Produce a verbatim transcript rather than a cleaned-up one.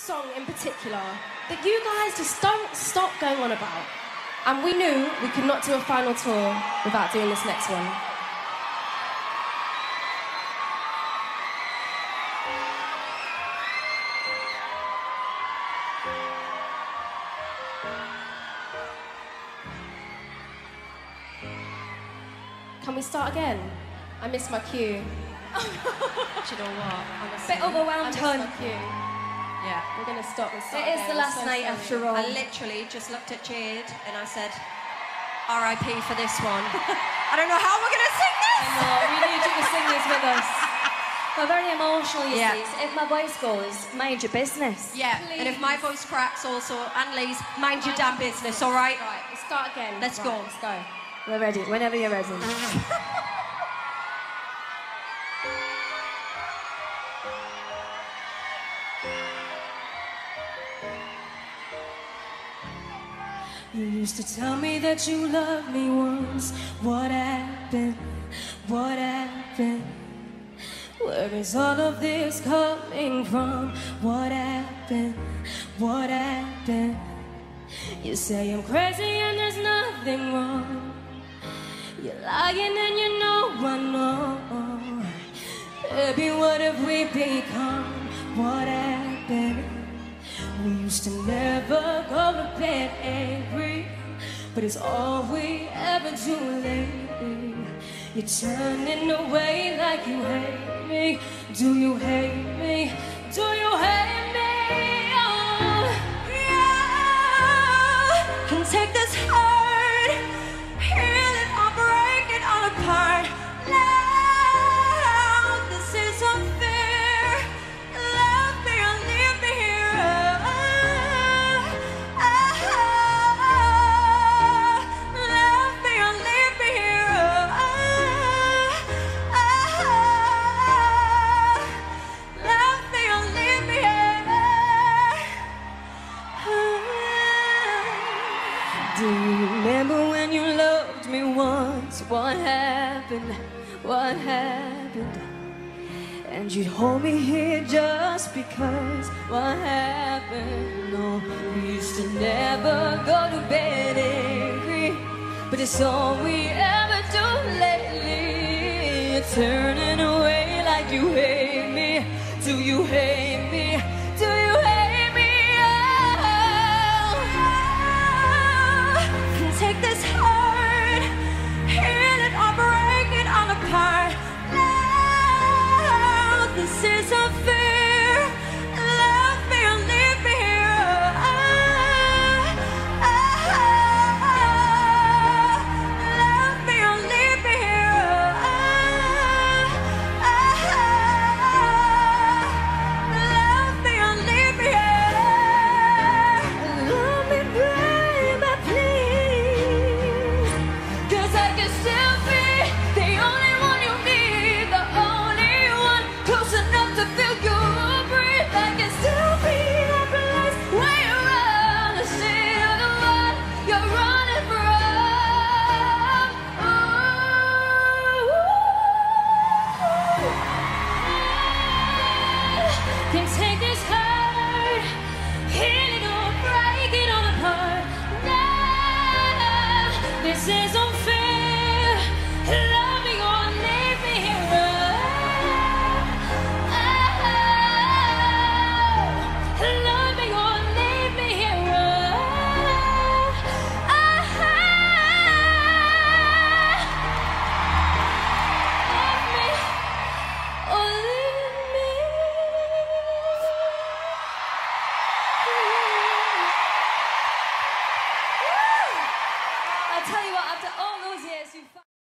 song in particular that you guys just don't stop going on about. And we knew we could not do a final tour without doing this next one. Can we start again? I missed my cue. Do you know what? Honestly, Bit overwhelmed, I missed hun. my cue. Yeah. We're going to stop and start It is again. the I'm last so night sorry. after all. I literally just looked at Jade and I said, R I P for this one. I don't know how we're going to sing this! I know, we need you to sing these with us. We're very emotional, you Yeah. see. So if my voice goes, mind your business. Yeah, and if my voice cracks also, and Lee's, mind your damn business, all right? Right, let's start again. Let's Right, go. Let's go. We're ready, whenever you're ready. You used to tell me that you loved me once. What happened? What happened? Where is all of this coming from? What happened? What happened? You say I'm crazy and there's nothing wrong. You're lying and you know I know. Baby, what have we become? What happened? We used to never go to bed angry, but it's all we ever do lately. You're turning away like you hate me. Do you hate me? Do you hate me? Oh, yeah. Can take this hurt, heal it or break it all apart. Now this is unfair. Love me or leave me here. Love me or leave me here. Love me or leave me here. Do you remember when you loved me once? What happened? What happened? And you'd hold me here just because. What happened? No, we used to never go to bed angry, but it's all we ever do lately. You're turning away like you hate me. Do you hate me? Do you hate me? Oh, can take this hurt, heal it or break it all apart. Now this is unfair. Love me or leave me here. Love me or leave me here. Love me or leave me here. Love me, baby, please. 'Cause I can still be the only one you need, the only one close enough to feel you breathe. I can still be that place where you run, the city of the one you're running from. Ooh. Can take this hurt, heal it or break it all apart. Now this is unfair. Love me or leave me here. Love me or leave me here. Love me or leave me. I'll tell you what, after all those years, you